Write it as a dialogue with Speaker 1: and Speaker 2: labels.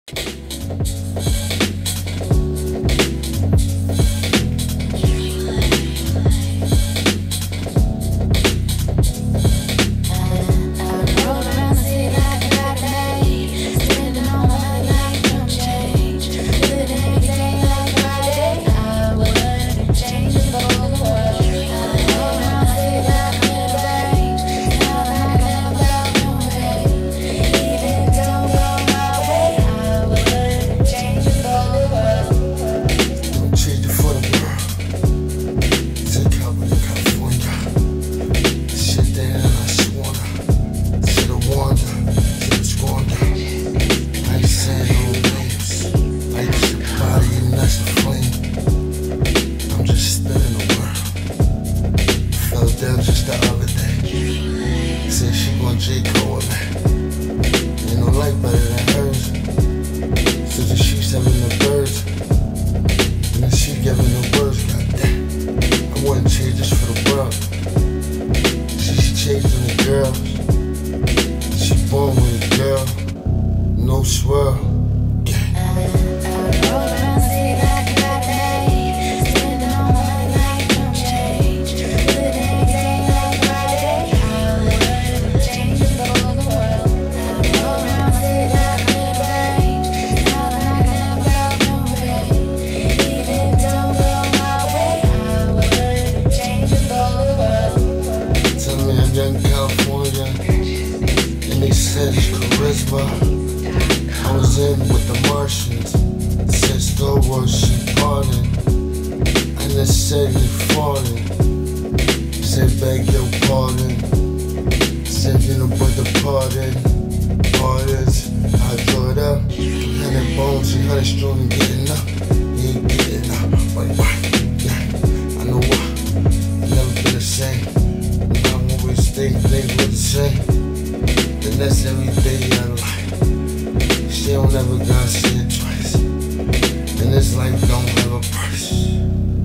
Speaker 1: Just the other day, said she gon' J. Cole with me. Ain't no life better than hers. So the she's having the birds, and then she giving the words. Goddamn, I wouldn't change this for the world. She chasing the girls. She born with a girl, no swirl. In California, and they said it's charisma. I was in with the Martians, said Star Wars, she pardon, and they said you falling. Said beg your pardon, said you know but the pardons, I draw it up, 100 bones, 300 strong and getting up, you ain't getting up, like why? Yeah, I know why, never been the same. Things were the same, and that's every day of life. She don't ever gotta see it twice, and this life don't have a price.